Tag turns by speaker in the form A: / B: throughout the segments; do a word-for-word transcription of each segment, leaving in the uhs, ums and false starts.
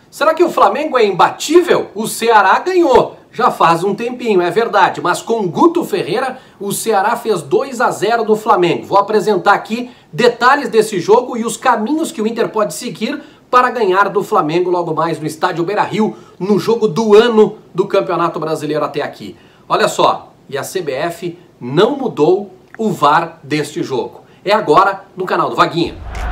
A: Será que o Flamengo é imbatível? O Ceará ganhou, já faz um tempinho, é verdade, mas com Guto Ferreira, o Ceará fez dois a zero no Flamengo. Vou apresentar aqui detalhes desse jogo e os caminhos que o Inter pode seguir para ganhar do Flamengo logo mais no estádio Beira-Rio, no jogo do ano do Campeonato Brasileiro até aqui. Olha só, e a C B F não mudou o V A R deste jogo. É agora no canal do Vaguinha.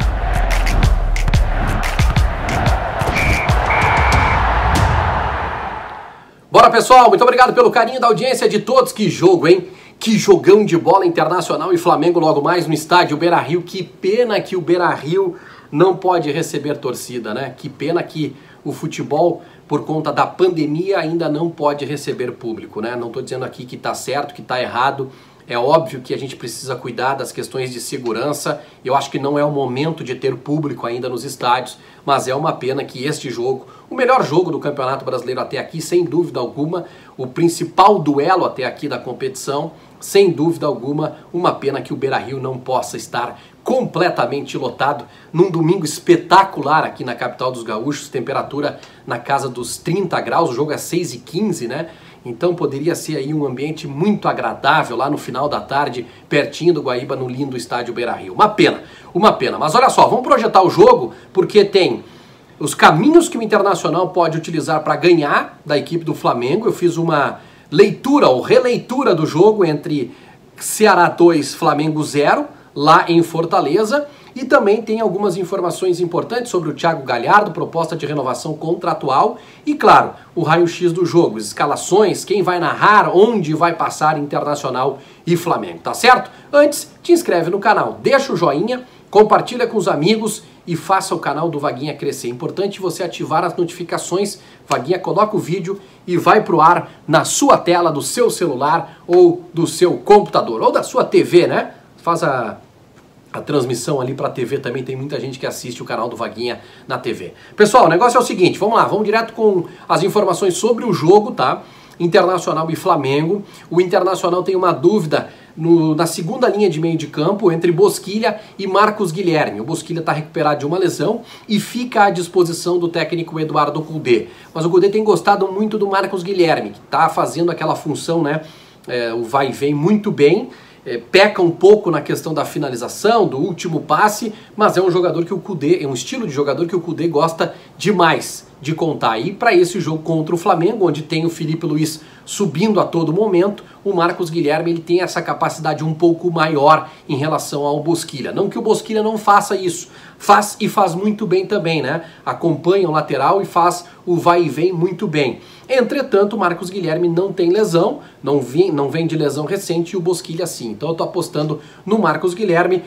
A: Bora, pessoal, muito obrigado pelo carinho da audiência de todos. Que jogo, hein? Que jogão de bola, Internacional e Flamengo logo mais no estádio Beira-Rio. Que pena que o Beira-Rio não pode receber torcida, né? Que pena que o futebol, por conta da pandemia, ainda não pode receber público, né? Não estou dizendo aqui que está certo, que está errado. É óbvio que a gente precisa cuidar das questões de segurança. Eu acho que não é o momento de ter público ainda nos estádios, mas é uma pena que este jogo, o melhor jogo do Campeonato Brasileiro até aqui, sem dúvida alguma, o principal duelo até aqui da competição, sem dúvida alguma, uma pena que o Beira-Rio não possa estar completamente lotado num domingo espetacular aqui na capital dos gaúchos, temperatura na casa dos trinta graus, o jogo é seis e quinze, né? Então poderia ser aí um ambiente muito agradável lá no final da tarde, pertinho do Guaíba, no lindo estádio Beira-Rio. Uma pena, uma pena. Mas olha só, vamos projetar o jogo, porque tem os caminhos que o Internacional pode utilizar para ganhar da equipe do Flamengo. Eu fiz uma leitura ou releitura do jogo entre Ceará dois, Flamengo zero, lá em Fortaleza. E também tem algumas informações importantes sobre o Thiago Galhardo, proposta de renovação contratual e, claro, o raio-x do jogo, escalações, quem vai narrar, onde vai passar Internacional e Flamengo, tá certo? Antes, te inscreve no canal, deixa o joinha, compartilha com os amigos e faça o canal do Vaguinha crescer. É importante você ativar as notificações. Vaguinha coloca o vídeo e vai pro ar na sua tela do seu celular ou do seu computador, ou da sua T V, né? Faz a... A transmissão ali para a T V também, tem muita gente que assiste o canal do Vaguinha na T V. Pessoal, o negócio é o seguinte, vamos lá, vamos direto com as informações sobre o jogo, tá? Internacional e Flamengo. O Internacional tem uma dúvida no, na segunda linha de meio de campo entre Bosquilha e Marcos Guilherme. O Bosquilha está recuperado de uma lesão e fica à disposição do técnico Eduardo Cudê. Mas o Cudê tem gostado muito do Marcos Guilherme, que está fazendo aquela função, né? É, o vai e vem muito bem. É, peca um pouco na questão da finalização, do último passe, mas é um jogador que o Cudê, é um estilo de jogador que o Cudê gosta demais de contar. E para esse jogo contra o Flamengo, onde tem o Felipe Luiz subindo a todo momento, o Marcos Guilherme ele tem essa capacidade um pouco maior em relação ao Bosquilha. Não que o Bosquilha não faça isso, faz e faz muito bem também, né? Acompanha o lateral e faz o vai e vem muito bem. Entretanto, o Marcos Guilherme não tem lesão, não vem, não vem de lesão recente e o Bosquilha sim. Então eu tô apostando no Marcos Guilherme.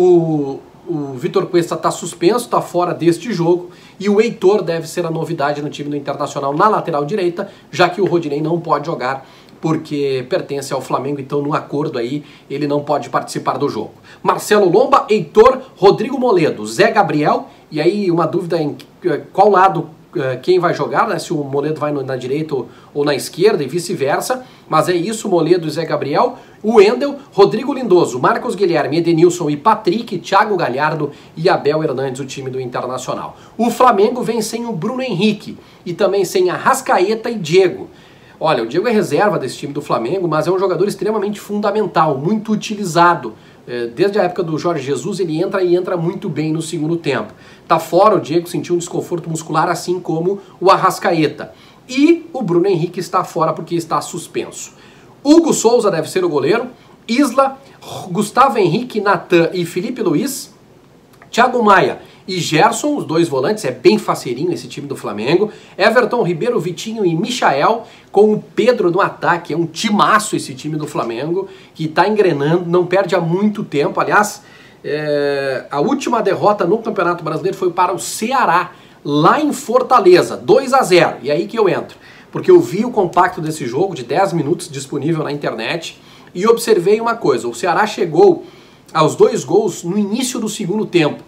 A: O, o Vitor Cuesta está suspenso, está fora deste jogo. E o Heitor deve ser a novidade no time do Internacional na lateral direita, já que o Rodinei não pode jogar porque pertence ao Flamengo, então no acordo aí ele não pode participar do jogo. Marcelo Lomba, Heitor, Rodrigo Moledo, Zé Gabriel, e aí uma dúvida em qual lado quem vai jogar, né? Se o Moledo vai na direita ou na esquerda e vice-versa, mas é isso, Moledo e Zé Gabriel, o Wendel, Rodrigo Lindoso, Marcos Guilherme, Edenilson e Patrick, Thiago Galhardo e Abel Hernandes, o time do Internacional. O Flamengo vem sem o Bruno Henrique e também sem Arrascaeta e Diego. Olha, o Diego é reserva desse time do Flamengo, mas é um jogador extremamente fundamental, muito utilizado. Desde a época do Jorge Jesus, ele entra e entra muito bem no segundo tempo. Tá fora, o Diego sentiu um desconforto muscular, assim como o Arrascaeta. E o Bruno Henrique está fora porque está suspenso. Hugo Souza deve ser o goleiro, Isla, Gustavo Henrique, Natan e Felipe Luiz, Thiago Maia e Gerson, os dois volantes, é bem faceirinho esse time do Flamengo. Everton Ribeiro, Vitinho e Michael, com o Pedro no ataque. É um timaço esse time do Flamengo, que está engrenando, não perde há muito tempo. Aliás, é, a última derrota no Campeonato Brasileiro foi para o Ceará, lá em Fortaleza, dois a zero. E aí que eu entro, porque eu vi o compacto desse jogo, de dez minutos, disponível na internet, e observei uma coisa, o Ceará chegou aos dois gols no início do segundo tempo.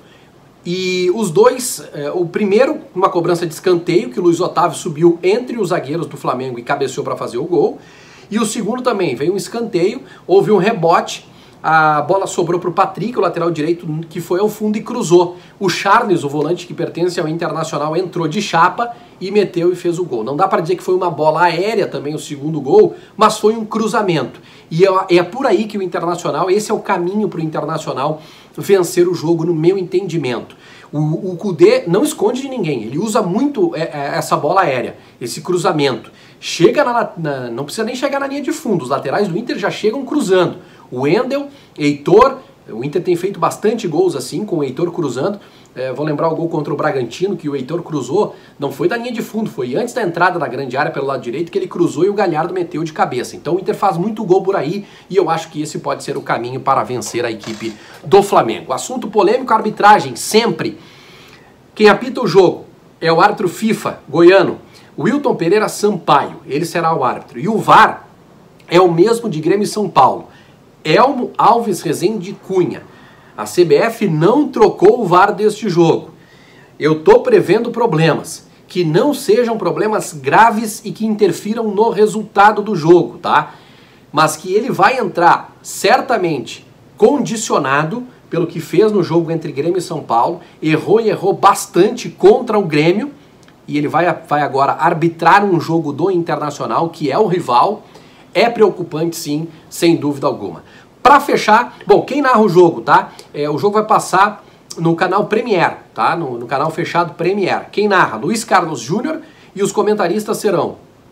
A: E os dois, eh, o primeiro, uma cobrança de escanteio, que o Luiz Otávio subiu entre os zagueiros do Flamengo e cabeceou para fazer o gol. E o segundo também, veio um escanteio, houve um rebote, a bola sobrou para o Patrick, o lateral direito, que foi ao fundo e cruzou. O Charles, o volante que pertence ao Internacional, entrou de chapa e meteu e fez o gol. Não dá para dizer que foi uma bola aérea também o segundo gol, mas foi um cruzamento. E é por aí que o Internacional, esse é o caminho para o Internacional vencer o jogo, no meu entendimento. O, o Kudê não esconde de ninguém, ele usa muito essa bola aérea, esse cruzamento. Chega na, na, não precisa nem chegar na linha de fundo, os laterais do Inter já chegam cruzando. O Wendel, Heitor, o Inter tem feito bastante gols assim, com o Heitor cruzando. É, vou lembrar o gol contra o Bragantino, que o Heitor cruzou, não foi da linha de fundo, foi antes da entrada da grande área pelo lado direito que ele cruzou e o Galhardo meteu de cabeça. Então o Inter faz muito gol por aí e eu acho que esse pode ser o caminho para vencer a equipe do Flamengo. Assunto polêmico, arbitragem, sempre. Quem apita o jogo é o árbitro FIFA goiano, Wilton Pereira Sampaio, ele será o árbitro. E o V A R é o mesmo de Grêmio e São Paulo, Elmo Alves Rezende Cunha. A C B F não trocou o V A R deste jogo. Eu tô prevendo problemas, que não sejam problemas graves e que interfiram no resultado do jogo, tá? Mas que ele vai entrar certamente condicionado pelo que fez no jogo entre Grêmio e São Paulo, errou e errou bastante contra o Grêmio, e ele vai, vai agora arbitrar um jogo do Internacional, que é o rival. É preocupante sim, sem dúvida alguma. Para fechar, bom, quem narra o jogo, tá? É, o jogo vai passar no canal Premier, tá? No, no canal fechado Premier. Quem narra? Luiz Carlos Júnior, e os comentaristas serão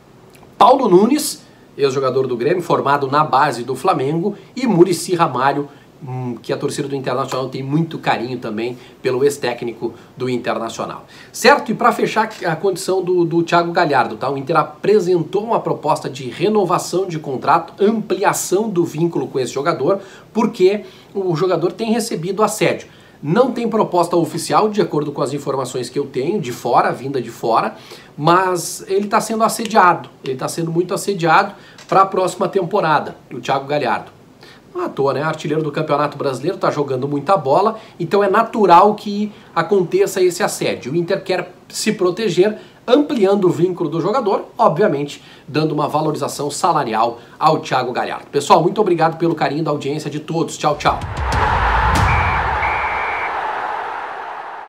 A: Paulo Nunes, ex-jogador do Grêmio, formado na base do Flamengo, e Muricy Ramalho, hum, que a torcida do Internacional tem muito carinho também pelo ex-técnico do Internacional. Certo? E para fechar a condição do, do Thiago Galhardo, tá? O Inter apresentou uma proposta de renovação de contrato, ampliação do vínculo com esse jogador, porque o jogador tem recebido assédio. Não tem proposta oficial, de acordo com as informações que eu tenho, de fora, vinda de fora, mas ele está sendo assediado, ele está sendo muito assediado para a próxima temporada, o Thiago Galhardo. Não à toa, né? Artilheiro do Campeonato Brasileiro, está jogando muita bola, então é natural que aconteça esse assédio. O Inter quer se proteger, ampliando o vínculo do jogador, obviamente dando uma valorização salarial ao Thiago Galhardo. Pessoal, muito obrigado pelo carinho da audiência de todos. Tchau, tchau.